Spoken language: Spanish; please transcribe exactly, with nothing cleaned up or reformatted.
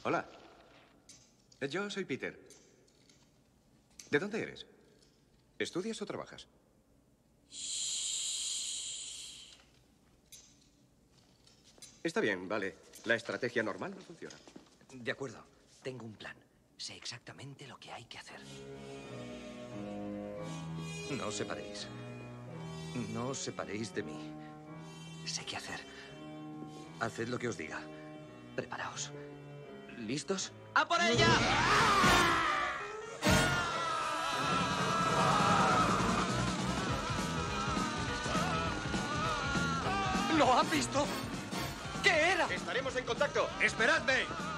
Hola. Yo soy Peter. ¿De dónde eres? ¿Estudias o trabajas? Está bien, vale. La estrategia normal no funciona. De acuerdo. Tengo un plan. Sé exactamente lo que hay que hacer. No os separéis. No os separéis de mí. Sé qué hacer. Haced lo que os diga. Preparaos. ¿Listos? ¡A por ella! ¿Lo han visto? ¿Qué era? ¡Estaremos en contacto! ¡Esperadme!